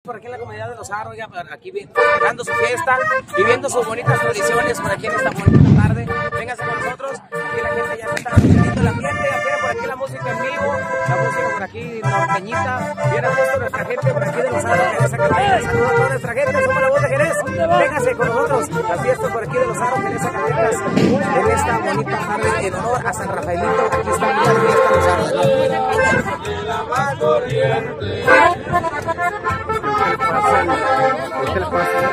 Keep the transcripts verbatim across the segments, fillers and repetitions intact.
por aquí en la comunidad de Los Aros, ya aquí festejando su fiesta, viviendo sus bonitas tradiciones por aquí en esta bonita tarde. Véngase con nosotros, aquí la gente ya se está sintiendo el ambiente, ya tiene por aquí la música en vivo, la música por aquí norteñita, viene a gusto nuestra gente por aquí de Los Aros, Jerez, Zacatecas. Saludos a toda nuestra gente, somos la voz de Jerez. Véngase con nosotros, la fiesta por aquí de Los Aros, Jerez, Zacatecas, en esta bonita tarde en honor a San Rafaelito. Aquí está la fiesta de Los Aros. ¿Qué le pasa?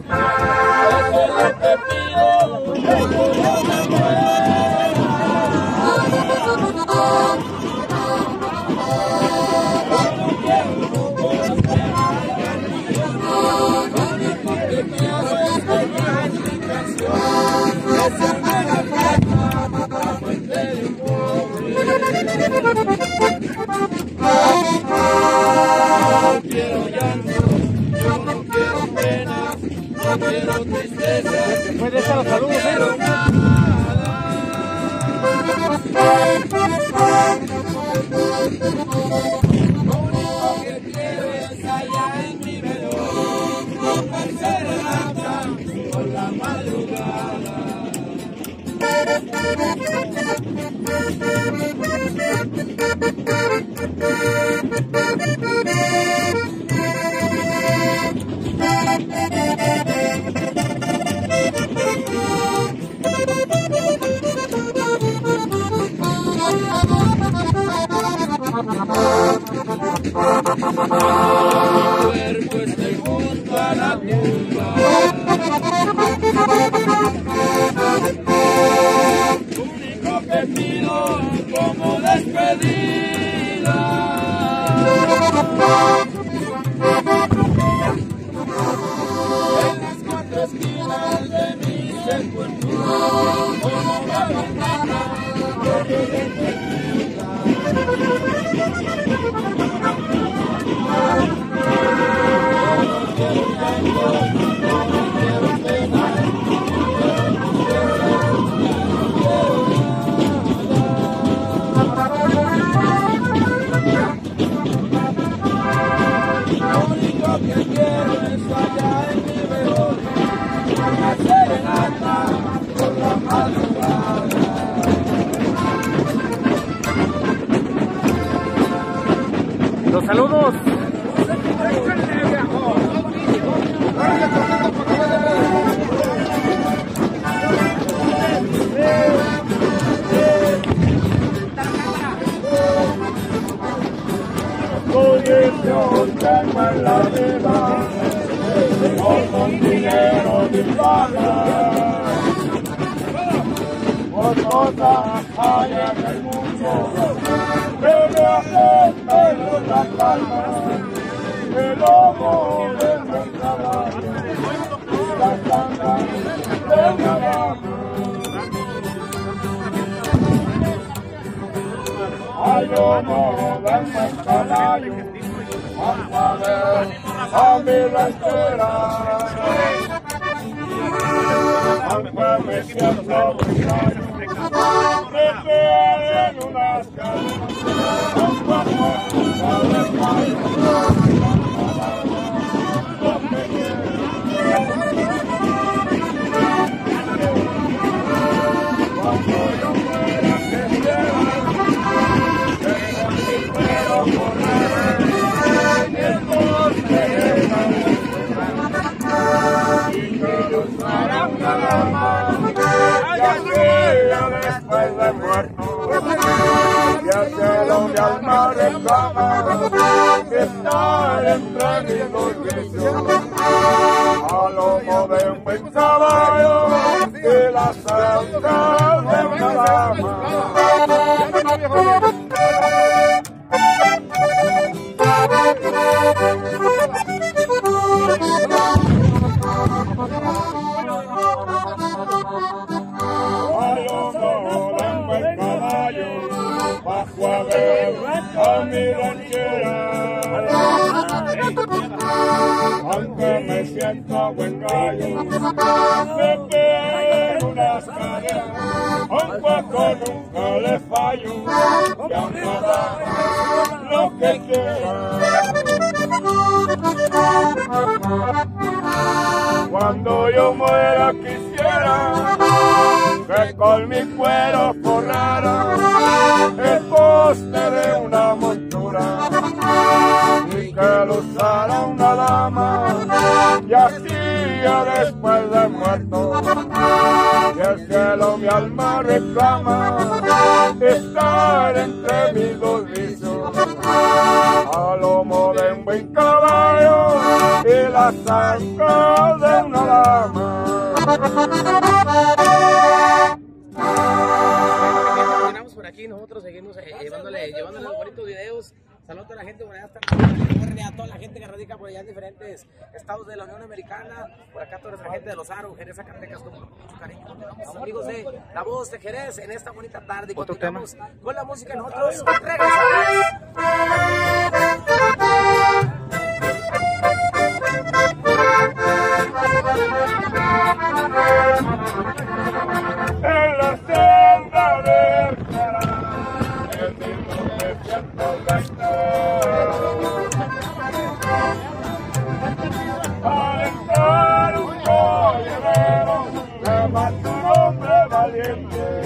No quiero llanto, yo no quiero pena, no quiero tristeza. Después de eso los saludos, pero lo único que quiero es allá en mi velón, romper serenata por la madrugada. Mi cuerpo está junto a la tumba. Lo único que pido como despedida en las cuatro esquinas de mi sepultura, como la ventana de los saludos. Tengo en la vida, no con dinero ni paga, por cosas hay en el mundo que me hacen perder la calma, el lobo de mi caballo, la sangre de mi abajo. Ay, yo no vengo en caballo, a ver a mi ranchera, aunque me siento buscando, me quedan en unas calles, un poco de fallo. Después de muerto, ya se lo mi alma reclama, estar entre mis dos vicios, a lomo de un buen caballo y la sangre de una dama. Bajo a ver a mi ranchera, aunque me siento buen gallo, me pego unas caderas, un poco nunca le fallo, y aunque da lo que quiera. Cuando yo muera quisiera que con mi cuero forrara el poste de una montura y que lo usara una dama, y así ya después de muerto y el cielo mi alma reclama estar entre mis dos vicios, a lomo de un buen caballo y la sangre de una dama. Continuamos por aquí, nosotros seguimos eh, llevándole, llevándole los bonitos videos. Saludos a la gente por allá, hasta California, a toda la gente que radica por allá en diferentes estados de la Unión Americana, por acá toda la gente de Los Aros, Jerez, Zacatecas, con mucho cariño. Continuamos, amigos de La Voz de Jerez, en esta bonita tarde. Otro continuamos tema con la música, nosotros regresamos. En la senda del Cará, en mil novecientos veinte, al entrar un colledero, levantó un hombre valiente.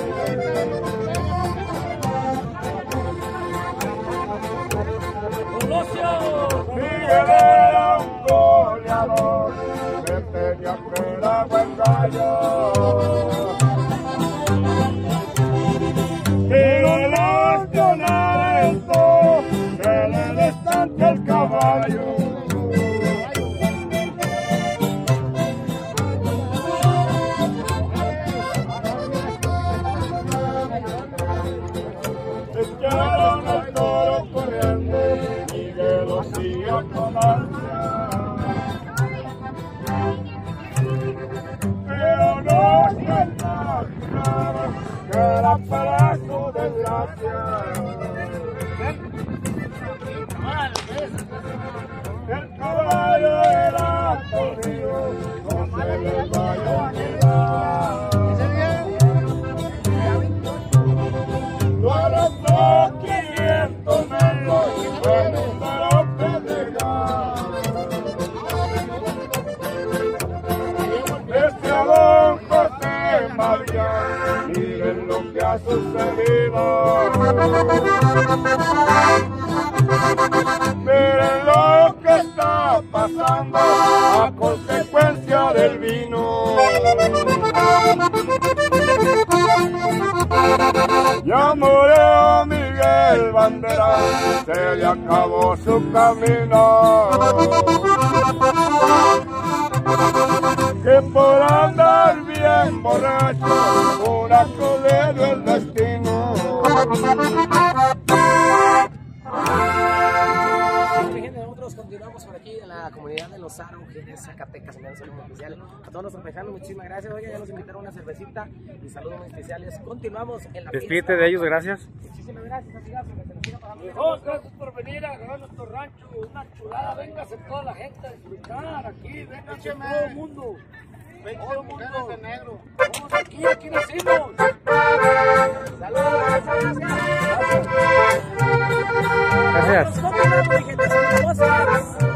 Miguel era un goleador, que tenía que era buen gallo. Pero los pioneros que le destante el caballo. Echaron al toro corriendo y que lo siguió con ansia. Pero no se imaginaron que era para su desgracia. El caballo era corrido, no se le vaya a olvidar. Lo arrastró quinientos metros en un galope de gas. Este a don José María, miren lo que ha sucedido. Miren lo que está pasando a consecuencia del vino. Ya murió Miguel Bandera, se le acabó su camino. Que por andar bien borracho, una le dio el destino. Nosotros continuamos por aquí en la comunidad de Los Aros, Jerez, Zacatecas, un saludo muy especial a todos los paisanos, muchísimas gracias. Oiga, ya nos invitaron a una cervecita y saludos muy especiales. Continuamos en la Despídete fiesta. de ellos, gracias. Muchísimas gracias, amigas, que se nos siga pasando. Oh, gracias por venir a agarrar nuestro rancho, una chulada, véngase toda la gente a disfrutar aquí, véngase todo el mundo, véngase todo el mundo, negro. Vamos aquí, aquí nacimos. Saludos, gracias. Gracias. Continuamos, mi gente, somos Voces.